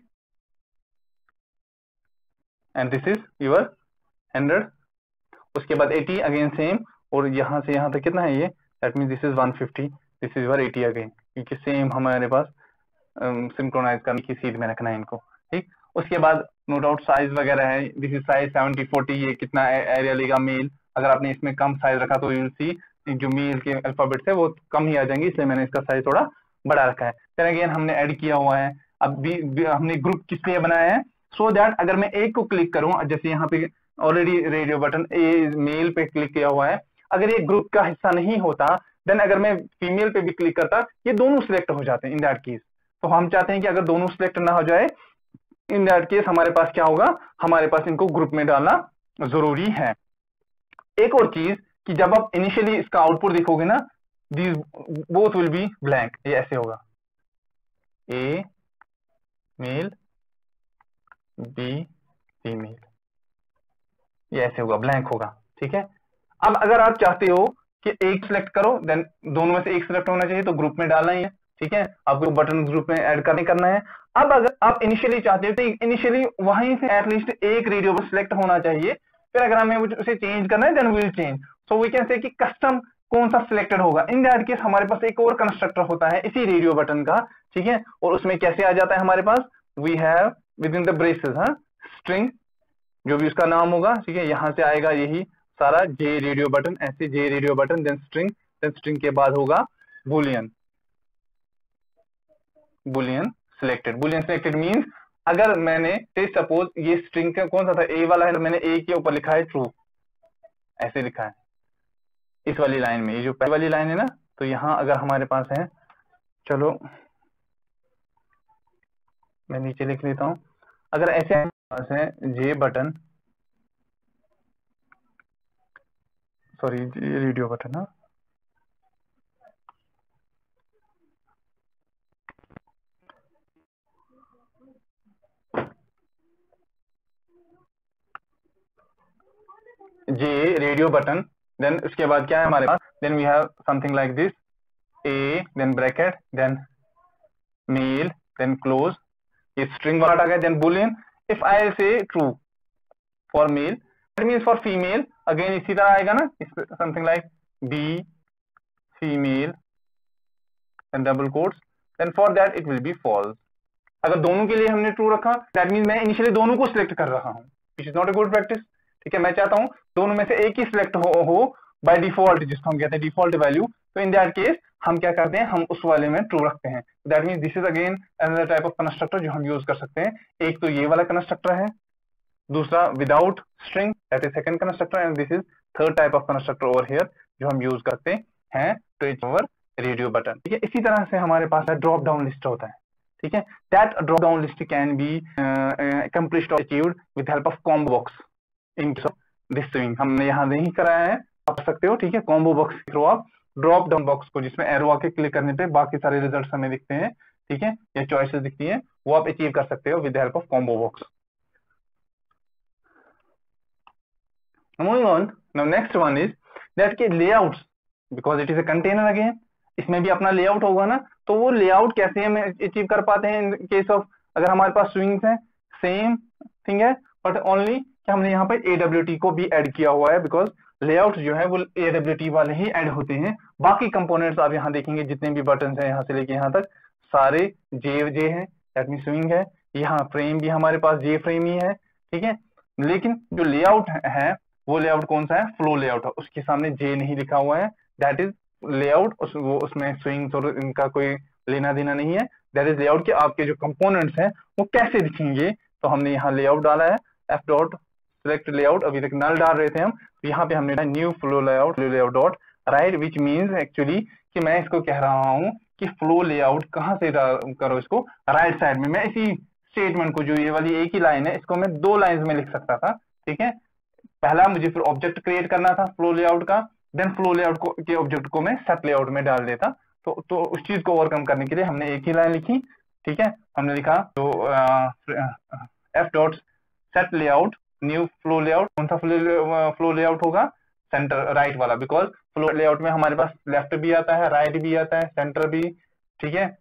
and this is your hundred, उसके बाद एटी अगेन सेम, और यहाँ से यहाँ तक कितना है ये, that mean this is one fifty, this is your eighty again, क्योंकि सेम हमारे पास सिंक्रोनाइज करने की सीध में रखना है इनको, ठीक। उसके बाद नो डाउट साइज वगैरह है, this is size seventy forty, ये कितना एरिया लेगा मेल, अगर आपने इसमें कम साइज रखा तो यू सी जो मेल के अल्फाबेट्स है वो कम ही आ जाएंगे, इसलिए मैंने इसका साइज थोड़ा बड़ा रखा है। फिर अगेन हमने ऐड किया हुआ है, अब भी, भी हमने ग्रुप किस लिए बनाया है, सो so दैट अगर मैं एक को क्लिक करूं, जैसे यहाँ पे already radio button A male पे क्लिक किया हुआ है, अगर ये ग्रुप का हिस्सा नहीं होता देन अगर मैं फीमेल पे भी क्लिक करता ये दोनों सिलेक्ट हो जाते हैं इन दैट केस। तो हम चाहते हैं कि अगर दोनों सिलेक्ट ना हो जाए, इन दैट केस हमारे पास क्या होगा, हमारे पास इनको ग्रुप में डालना जरूरी है। एक और चीज कि जब आप इनिशियली इसका आउटपुट देखोगे ना, these both will be blank, ये ऐसे होगा ए मेल बी फीमेल, ये ऐसे होगा, ब्लैंक होगा, ठीक है। अब अगर आप चाहते हो कि एक सिलेक्ट करो देन दोनों में से एक सिलेक्ट होना चाहिए, तो ग्रुप में डालना ही है, ठीक है, आपको बटन ग्रुप में ऐड करने करना है। अब अगर आप इनिशियली चाहते हो तो इनिशियली वहीं से एटलीस्ट एक रेडियो पर सिलेक्ट होना चाहिए, फिर अगर हमें उसे चेंज करना है then will change, so we can say कि कस्टम कौन सा सिलेक्टेड होगा। इन दैट केस हमारे पास एक और कंस्ट्रक्टर होता है इसी रेडियो बटन का, ठीक है, और उसमें कैसे आ जाता है हमारे पास, we have within the braces, हाँ, स्ट्रिंग जो भी उसका नाम होगा, ठीक है, यहां से आएगा यही सारा जे रेडियो बटन, ऐसे J radio button then string, then string के बाद होगा boolean, boolean selected. Boolean selected means अगर मैंने से सपोज ये स्ट्रिंग का कौन सा था, ए वाला है, तो मैंने ए के ऊपर लिखा है ट्रू, ऐसे लिखा है इस वाली लाइन में, ये जो पहली वाली लाइन है ना, तो यहां अगर हमारे पास है, चलो मैं नीचे लिख लेता हूं, अगर ऐसे पास है जे बटन, सॉरी ये रेडियो बटन, हाँ, जे रेडियो बटन, देन उसके बाद क्या है हमारे पास, then we have something like this A then bracket then male then close, ये स्ट्रिंग वाला आ गया, then boolean, if I say true for male, that means for female again इसी तरह आएगा ना, something like B female then double quotes, then for that it will be false. अगर दोनों के लिए हमने ट्रू रखा दैट मींस मैं इनिशियली दोनों को सिलेक्ट कर रहा हूं, which is not a good practice, ठीक है। मैं चाहता हूं दोनों में से एक ही सिलेक्ट हो, हो बाय डिफॉल्ट, जिसको हम कहते हैं डिफॉल्ट वैल्यू, तो इन दैट केस हम क्या करते हैं, हम उस वाले में ट्रू रखते हैं। That means this is again another type of constructor जो हम यूज कर सकते हैं। एक तो ये वाला कंस्ट्रक्टर है, दूसरा without string that is second constructor, and this is third type of constructor over here जो हम यूज करते हैं to each over radio button, ठीक है। इसी तरह से हमारे पास है ड्रॉप डाउन लिस्ट होता है, ठीक है। That drop down list can be accomplished और achieved with help of combo box in this swing. हमने यहाँ नहीं कराया है, आप कर सकते हो, ठीक है। कॉम्बो बॉक्स के थ्रू आप ड्रॉप डाउन बॉक्स को, जिसमें एरो आके क्लिक करने पे बाकी सारे रिजल्ट हमें दिखते हैं, ठीक है, या चॉइसेस दिखती हैं, वो आप अचीव कर सकते हो with help of combo box. Moving on, now next one is that के layouts, because it is a container again, इसमें भी अपना लेआउट होगा ना, तो वो लेआउट कैसे हम अचीव कर पाते हैं इन केस ऑफ अगर हमारे पास स्विंग्स हैं, सेम थिंग है, बट ओनली कि हमने यहाँ पर एडब्ल्यूटी को भी ऐड किया हुआ है, बिकॉज लेआउट जो है वो एडब्ल्यूटी वाले ही ऐड होते हैं। बाकी कंपोनेंट्स आप यहाँ देखेंगे जितने भी बटन हैं यहाँ से लेके यहाँ तक सारे जे जे हैं, दैट मीन स्विंग है। यहाँ फ्रेम भी हमारे पास जे फ्रेम ही है, ठीक है। लेकिन जो लेआउट है वो लेआउट कौन सा है, फ्लो लेआउट है, उसके सामने जे नहीं लिखा हुआ है, दैट इज लेआउट। उस, वो उसमें स्विंग्स और इनका कोई लेना देना नहीं है, दैट इज लेआउट के आपके जो कंपोनेंट्स हैं वो कैसे दिखेंगे। तो हमने यहाँ लेआउट डाला है, एफ डॉट सिलेक्ट लेआउट, अभी तक नल डाल रहे थे हम, तो यहाँ पे हमने new flow layout, flow layout dot right, which means actually कि मैं इसको कह रहा हूँ कि फ्लो लेआउट कहाँ से करो इसको, राइट साइड में। मैं इसी स्टेटमेंट को, जो ये वाली एक ही लाइन है, इसको मैं दो लाइन में लिख सकता था, ठीक है। पहला मुझे फिर ऑब्जेक्ट क्रिएट करना था फ्लो लेआउट का, देन फ्लो लेआउट को के ऑब्जेक्ट को मैं सेट लेआउट में डाल देता। तो तो उस चीज को ओवरकम करने के लिए हमने एक ही लाइन लिखी, ठीक है। हमने लिखा तो F dot set layout new flow layout. कौन सा फ्लो लेआउट होगा, सेंटर राइट वाला, बिकॉज फ्लो लेआउट में हमारे पास लेफ्ट भी आता है, राइट भी आता है, सेंटर भी, ठीक है,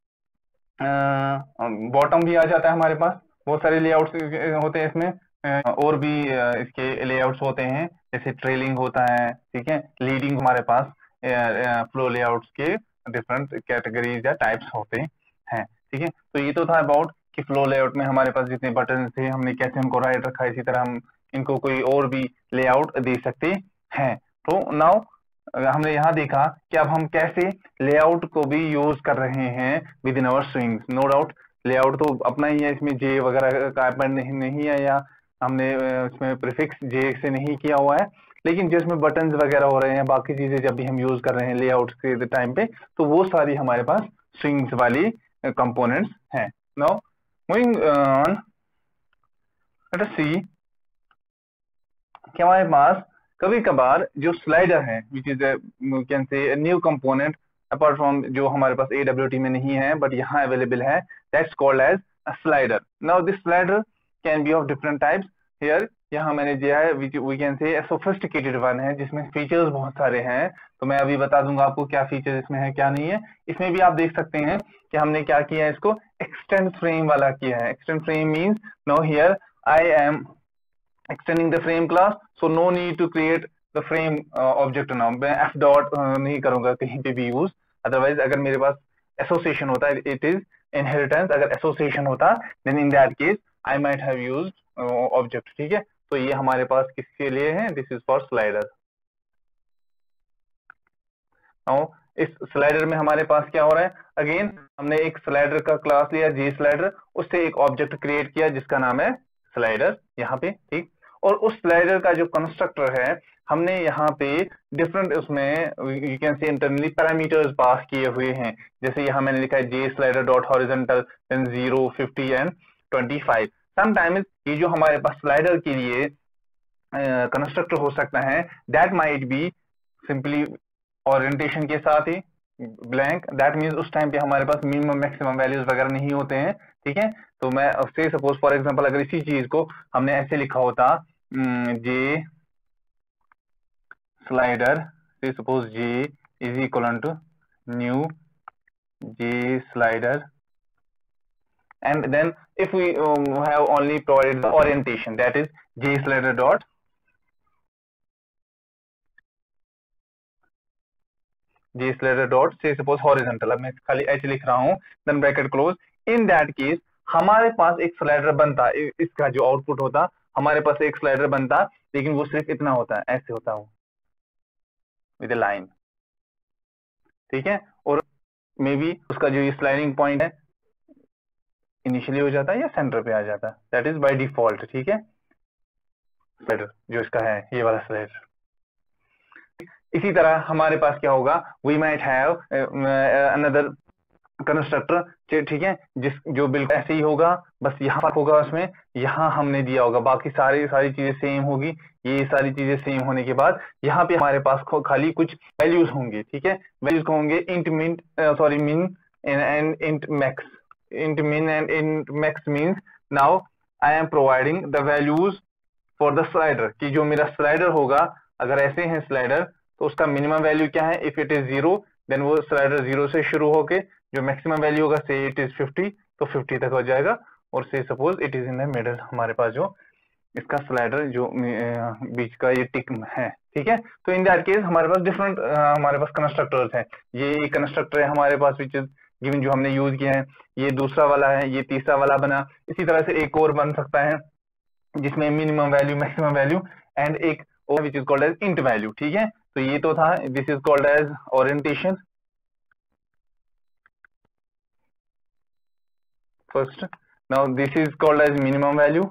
बॉटम भी आ जाता है हमारे पास। बहुत सारे लेआउट्स होते हैं इसमें, और भी इसके लेआउट्स होते हैं, जैसे ट्रेलिंग होता है, ठीक है, लीडिंग, हमारे पास फ्लो लेआउट्स के डिफरेंट कैटेगरीज या टाइप्स होते हैं, ठीक है। तो ये तो था अबाउट कि फ्लो लेआउट में हमारे पास जितने बटन थे हमने कैसे उनको राइट रखा, इसी तरह हम इनको कोई और भी लेआउट दे सकते हैं। तो नाउ हमने यहाँ देखा कि अब हम कैसे लेआउट को भी यूज कर रहे हैं with in our swings. No doubt layout तो अपना ही है, इसमें जे वगैरह का नहीं, नहीं है, या हमने उसमें प्रीफिक्स जे से नहीं किया हुआ है, लेकिन जिसमें बटन्स वगैरह हो रहे हैं, बाकी चीजें जब भी हम यूज कर रहे हैं लेआउट के टाइम पे, तो वो सारी हमारे पास स्विंग्स वाली कंपोनेंट्स हैं। Now moving on, let us see कि हमारे पास कभी कभार जो स्लाइडर है, which is can say new component apart from, जो हमारे पास एडब्ल्यूटी में नहीं है बट यहाँ अवेलेबल है, that's called as a slider. Now this slider can be of different types here. यहाँ मैंने दिया है we can say sophisticated one है, जिसमें फीचर्स बहुत सारे हैं। तो मैं अभी बता दूंगा आपको क्या फीचर्स इसमें है क्या नहीं है। इसमें भी आप देख सकते हैं कि हमने क्या किया है, इसको एक्सटेंड फ्रेम वाला किया है। Extend frame means no here I am extending the frame class, so no need to create the frame uh, object now। मैं f dot uh, नहीं करूंगा कहीं पे भी यूज, अदरवाइज अगर मेरे पास एसोसिएशन होता है, इट इज इनहेरिटेंस, अगर एसोसिएशन होता then in that case I might have used object, ठीक है। तो ये हमारे पास किसके लिए है, this is for slider. Now इस स्लाइडर में हमारे पास क्या हो रहा है, अगेन हमने एक स्लाइडर का क्लास लिया जे स्लाइडर, उससे एक ऑब्जेक्ट क्रिएट किया जिसका नाम है स्लाइडर यहाँ पे, ठीक। और उस स्लाइडर का जो कंस्ट्रक्टर है, हमने यहाँ पे डिफरेंट उसमें you can say internally parameters pass किए हुए हैं। जैसे यहाँ मैंने लिखा है J slider dot horizontal then zero fifty and twenty five. Sometimes ये जो हमारे पास स्लाइडर के लिए कंस्ट्रक्टर uh, हो सकता है, that might be simply orientation के साथ ही ब्लैंक, दैट मीन्स उस टाइम पे हमारे पास मिनिमम मैक्सिमम वैल्यूज वगैरह नहीं होते हैं, ठीक है। तो मैं से सपोज फॉर एग्जांपल अगर इसी चीज को हमने ऐसे लिखा होता, J slider, say suppose J is equal to new J slider, and then if we um, have only provided the orientation, that is j slider dot j slider dot say suppose horizontal, अब मैं खाली h लिख रहा हूँ, then bracket close, in that case हमारे पास एक slider बनता, इसका जो आउटपुट होता, हमारे पास एक स्लाइडर बनता, लेकिन वो सिर्फ इतना होता है, ऐसे होता हूँ विद ए लाइन, ठीक है। और मे बी उसका जो ये स्लाइडिंग पॉइंट है इनिशियली हो जाता है या सेंटर पे आ जाता है, दैट इज बाय डिफॉल्ट, ठीक है। स्लाइडर जो इसका है ये वाला स्लाइडर। इसी तरह हमारे पास क्या होगा, we might have another constructor, ठीक है, जिस जो बिल्कुल ऐसे ही होगा, बस यहाँ फर्क होगा उसमें, यहाँ हमने दिया होगा, बाकी सारी सारी चीजें सेम होगी। ये सारी चीजें सेम होने के बाद यहाँ पे हमारे पास खाली कुछ वैल्यूज होंगे, ठीक है। वैल्यूज होंगे int min sorry min and int max. Int min and int max means now I am providing the values for the slider, कि जो मेरा स्लाइडर होगा, अगर ऐसे है स्लाइडर, तो उसका मिनिमम वैल्यू क्या है, if it is zero then वो स्लाइडर जीरो से शुरू होके जो मैक्सिमम वैल्यू होगा, से इट इज फिफ्टी, तो फिफ्टी तक हो जाएगा। और say suppose it is in the middle, हमारे पास जो इसका स्लाइडर जो बीच का ये टिक है, ठीक है। तो इन दैट केस हमारे पास डिफरेंट हमारे पास कंस्ट्रक्टर्स हैं। ये एक कंस्ट्रक्टर है हमारे पास विच इज गिवन, जो हमने यूज किया है, ये दूसरा वाला है, ये तीसरा वाला बना। इसी तरह से एक और बन सकता है जिसमें minimum value, maximum value and एक और which is called as int value, ठीक है। तो ये तो था, this is called as orientation first. Now this is called as minimum value,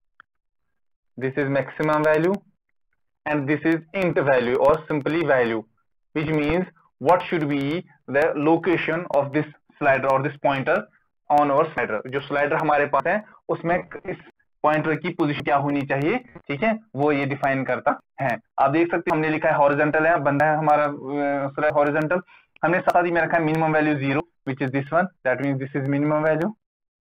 this is maximum value, and this is int value or simply value, which means what should be the location of this slider or this pointer on our slider। जो slider हमारे पास है उसमें इस pointer की position क्या होनी चाहिए, ठीक है, वो ये डिफाइन करता है। आप देख सकते हैं हमने लिखा है हॉरिजॉन्टल है, बंदा है हमारा स्लाइड हॉरिजॉन्टल, हमने साथ ही में रखा है minimum value zero which is this one, that means this is minimum value,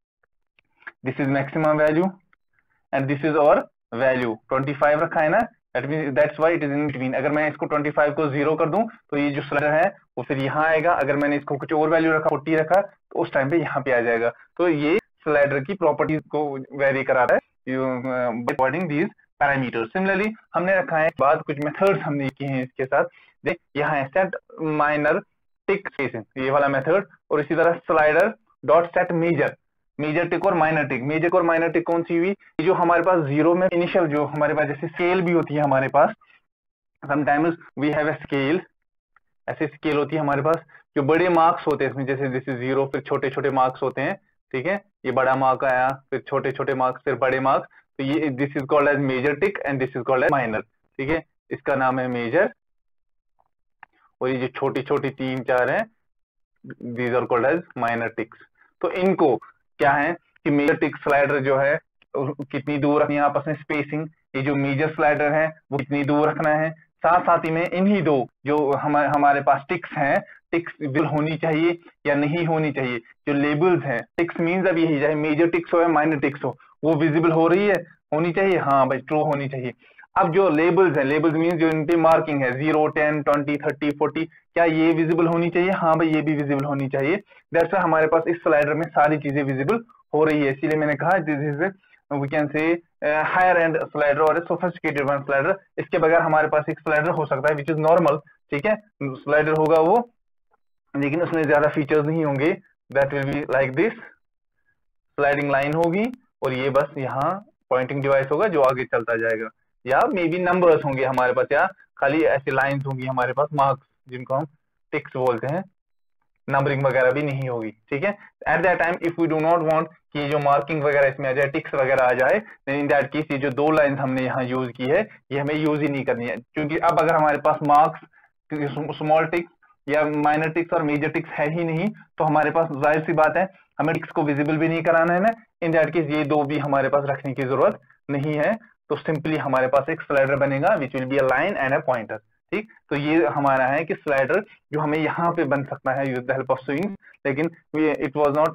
this is maximum value and this is और वैल्यू ट्वेंटी फाइव रखा है ना, that means that's why it is in between. अगर मैं इसको twenty five को zero कर दूं तो ये जो स्लाइडर है वो फिर यहाँ आएगा, अगर मैंने इसको कुछ और वैल्यू रखा, फोर्टी रखा, तो उस टाइम पे यहाँ पे आ जाएगा। तो ये स्लाइडर की प्रॉपर्टीज को वेरी कराता है अकॉर्डिंग दीज पैरामीटर्स। सिमिलरली हमने रखा है बाद कुछ मेथड्स हमने किए हैं इसके साथ, देख यहाँ है सेट माइनर टिक स्पेसिंग, ये वाला मेथड, और इसी तरह slider dot set major, major tick और माइनर टिक। मेजर और माइनर टिक कौन सी हुई, जो हमारे पास जीरो में इनिशियल जो हमारे पास जैसे स्केल भी होती है हमारे पास, sometimes we have a scale, ऐसे स्केल होती है हमारे पास, जो बड़े मार्क्स होते हैं इसमें, जैसे दिस इज जीरो, फिर छोटे छोटे मार्क्स होते हैं, ठीक है, ये बड़ा मार्क आया, फिर छोटे छोटे मार्क्स, फिर बड़े मार्क्स, तो ये this is called as major tick and this is called as minor, ठीक है, इसका नाम है मेजर, और ये जो छोटी छोटी तीन चार है these are called as minor ticks. तो इनको क्या है कि मेजर टिक स्लाइडर जो है कितनी दूर रखनी है आपस में स्पेसिंग, ये जो मेजर स्लाइडर है वो कितनी दूर रखना है, साथ साथ ही में इन्हीं दो जो हमारे हमारे पास टिक्स हैं, टिक्स विजिबल होनी चाहिए या नहीं होनी चाहिए। जो लेबल्स हैं, टिक्स मीन्स अब यही, चाहे मेजर टिक्स हो या माइनर टिक्स हो, वो विजिबल हो रही है, होनी चाहिए, हाँ भाई ट्रू होनी चाहिए। अब जो लेबल्स हैं, लेबल्स मीन्स जो इनकी मार्किंग है zero, ten, twenty, thirty, forty, क्या ये विजिबल होनी चाहिए, हाँ भाई ये भी विजिबल होनी चाहिए। दैट्स व्हाई हमारे पास इस स्लाइडर में सारी चीजें विजिबल हो रही है, इसीलिए मैंने कहा this is we can say higher and slider और सोफिस्टिकेटेड वन स्लाइडर। इसके बगैर हमारे पास एक स्लाइडर हो सकता है विच इज नॉर्मल, ठीक है, स्लाइडर होगा वो, लेकिन उसमें ज्यादा फीचर्स नहीं होंगे, that will be like this, sliding line होगी और ये बस यहाँ पॉइंटिंग डिवाइस होगा जो आगे चलता जाएगा, या मे बी नंबर्स होंगे हमारे पास, या खाली ऐसी लाइंस होंगी हमारे पास, मार्क्स जिनको हम टिक्स बोलते हैं, नंबरिंग वगैरह भी नहीं होगी, ठीक है। At that time if we do not want कि जो मार्किंग वगैरह इसमें आ जाए, टिक्स वगैरह आ जाए, इन दैट केस ये जो दो लाइंस हमने यहाँ यूज की है ये हमें यूज ही नहीं करनी है, क्योंकि अब अगर हमारे पास मार्क्स, स्मॉल टिक्स या माइनर टिक्स और मेजर टिक्स है ही नहीं, तो हमारे पास जाहिर सी बात है हमें टिक्स को विजिबल भी नहीं कराना है ना, इन दैट केस ये दो भी हमारे पास रखने की जरूरत नहीं है। तो सिंपली हमारे पास एक स्लाइडर बनेगा which will be a line and a pointer, ठीक। तो ये हमारा है कि स्लाइडर जो हमें यहाँ पे बन सकता है use the help of swing, लेकिन it was not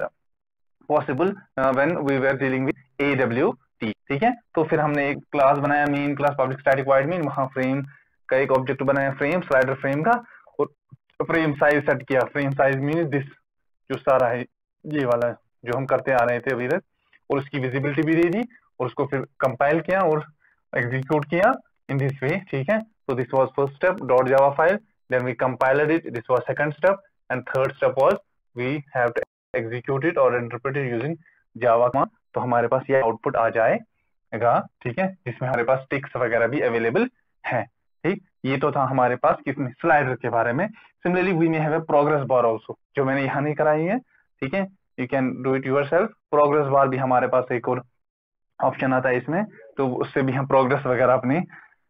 possible when we were dealing with A W T, ठीक है। तो फिर हमने एक क्लास बनाया, main class public static void main, वहां फ्रेम का एक ऑब्जेक्ट बनाया, फ्रेम, स्लाइडर फ्रेम का, और फ्रेम साइज सेट किया। फ्रेम साइज मीन दिस जो सारा है ये वाला जो हम करते आ रहे थे अभी तक, और उसकी विजिबिलिटी भी दे दी, और उसको फिर कंपाइल किया और एग्जीक्यूट किया इन दिस वे, ठीक है। So this was first step, .java file, then we compiled it, this was second step, and third step was we have to execute it or interpret it using Java command। तो हमारे पास ये output आ जाएगा, ठीक है, जिसमें हमारे पास ticks वगैरह भी अवेलेबल है, ठीक। ये तो था हमारे पास किसमें, स्लाइडर के बारे में। Similarly we may have a progress bar also, जो मैंने यहाँ नहीं कराई है, ठीक है, you can do it yourself. Progress bar भी हमारे पास एक और ऑप्शन आता है इसमें, तो उससे भी हम प्रोग्रेस वगैरह अपने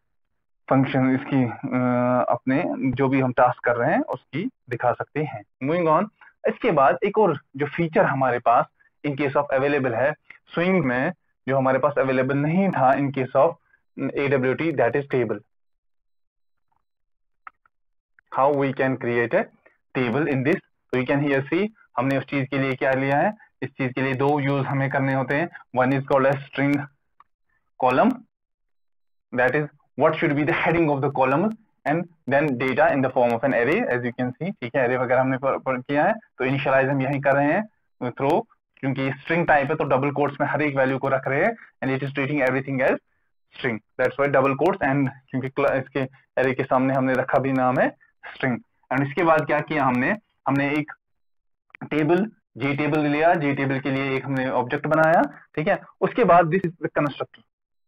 फंक्शन इसकी अपने जो भी हम टास्क कर रहे हैं उसकी दिखा सकते हैं। मूविंग ऑन, इसके बाद एक और जो फीचर हमारे पास इन केस ऑफ अवेलेबल है स्विंग में, जो हमारे पास अवेलेबल नहीं था in case of A W T, that is table. How we can create a table in this? So you can here see हमने उस चीज के लिए क्या लिया है, इस चीज के लिए दो यूज हमें करने होते हैं. One is called as string column, that is what should be the heading of the column, and then data in the form of an array, as you can see. ठीक है, array वगैरह हमने पढ़ किया है. तो इनिशियलाइज हम यही कर रहे हैं थ्रो, क्योंकि स्ट्रिंग टाइप है तो डबल कोट्स में हर एक वैल्यू को रख रहे हैं, and it is treating everything as string, that's why double quotes. And क्योंकि इसके एरे के सामने हमने रखा भी नाम है स्ट्रिंग. एंड इसके बाद क्या किया हमने, हमने एक टेबल जे टेबल लिया, जे टेबल के लिए एक हमने ऑब्जेक्ट बनाया. ठीक है, उसके बाद this is the constructor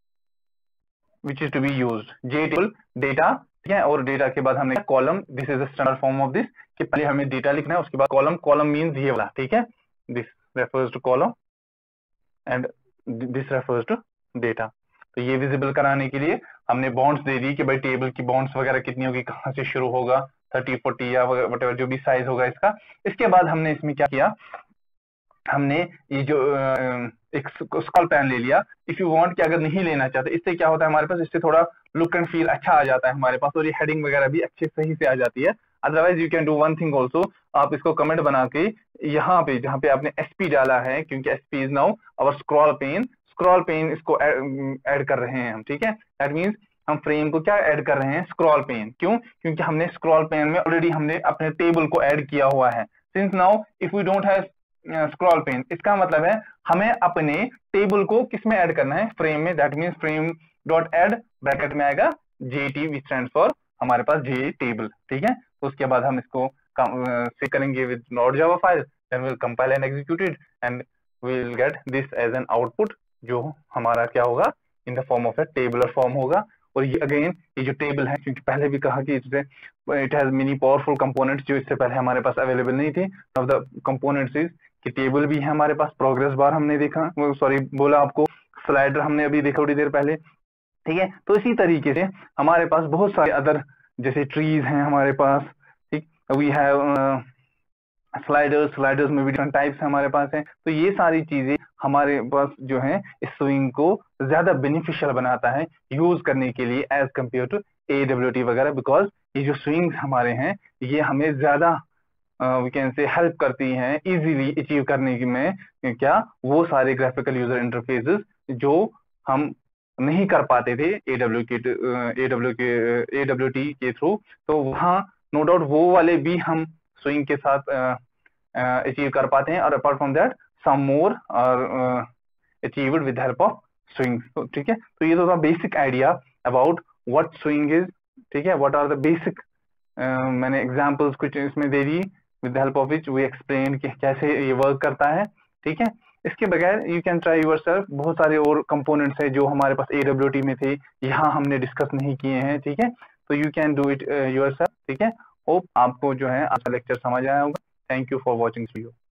which is to be used, J table data. ठीक है, और डेटा के बाद हमने column, this is the standard form of this, कि पहले हमें डेटा लिखना है, उसके बाद कॉलम. कॉलम मींस ये वाला. ठीक है, this refers to column and this refers to data. तो ये विजिबल कराने के लिए हमने बॉन्ड्स दे दी कि भाई टेबल की बॉन्ड्स वगैरह कितनी होगी, कहाँ से शुरू होगा, थर्टी फोर्टी या वटेवर जो भी साइज होगा इसका. इसके बाद हमने इसमें क्या किया, हमने ये जो एक स्क्रॉल पैन ले लिया. इफ यू वांट कि अगर नहीं लेना चाहते, इससे क्या होता है हमारे पास, इससे थोड़ा लुक एंड फील अच्छा आ जाता है हमारे पास, और ये हेडिंग वगैरह भी अच्छे सही से आ जाती है. Otherwise you can do one thing also, आप इसको कमेंट बना के यहाँ पे जहाँ पे आपने एसपी डाला है, क्योंकि SP is now our scroll pane, scroll pane इसको ऐड कर रहे हैं हम. ठीक है, दैट मीन्स हम फ्रेम को क्या ऐड कर रहे हैं, स्क्रॉल पेन. क्यों, क्योंकि हमने स्क्रॉल पेन में ऑलरेडी हमने अपने टेबल को ऐड किया हुआ है. Since now if we don't have scroll pane, इसका मतलब है हमें अपने टेबल को किसमें ऐड करना है, फ्रेम में. That means frame dot add bracket में आएगा जेटी, विच स्टैंड्स फॉर हमारे पास जे टेबल. ठीक है, तो उसके बाद हम इसको से करेंगे with dot java file, then will compile and execute it, and we will get this as an output, जो हमारा क्या होगा, in the form of a tabular form होगा. और ये अगेन ये जो टेबल है, क्योंकि पहले भी कहा कि इससे it has many powerful components, जो इससे पहले हमारे पास अवेलेबल नहीं थे. ऑफ द कंपोनेंट्स इज कि टेबल भी है हमारे पास, प्रोग्रेस बार हमने देखा, सॉरी बोला आपको, स्लाइडर हमने अभी देखा थोड़ी देर पहले. ठीक है, तो इसी तरीके से हमारे पास बहुत सारे अदर जैसे ट्रीज हैं हमारे पास. ठीक, वी हैव स्लाइडर्स, स्लाइडर्स में भी डिफरेंट टाइप्स हमारे पास हैं. तो ये सारी चीजें हमारे पास जो है इस स्विंग को ज्यादा बेनिफिशियल बनाता है यूज करने के लिए as compare to A W T वगैरह, बिकॉज ये जो स्विंग्स हमारे हैं ये हमें ज्यादा वी कैन से हेल्प करती हैं इजीली अचीव करने की में क्या, वो सारे ग्राफिकल यूजर इंटरफेसेस जो हम नहीं कर पाते थे ए डब्ल्यू के ए डब्ल्यू के ए डब्ल्यू टी के थ्रू. तो वहाँ नो डाउट वो वाले भी हम स्विंग के साथ अचीव कर पाते हैं, और apart from that some more are achieved with help of swing. ठीक है, तो ये तो था basic idea about what swing is. ठीक है, व्हाट आर द बेसिक, मैंने एग्जांपल्स कुछ इसमें दे दी with help of which we explain कि कैसे ये वर्क करता है. ठीक है, इसके बगैर यू कैन ट्राई योरसेल्फ. बहुत सारे और कंपोनेंट्स हैं जो हमारे पास ए डब्ल्यू टी में थे, यहाँ हमने डिस्कस नहीं किए हैं. ठीक है, तो you can do it yourself. ठीक है, होप आपको जो है आपका लेक्चर समझ आया होगा. Thank you for watching video.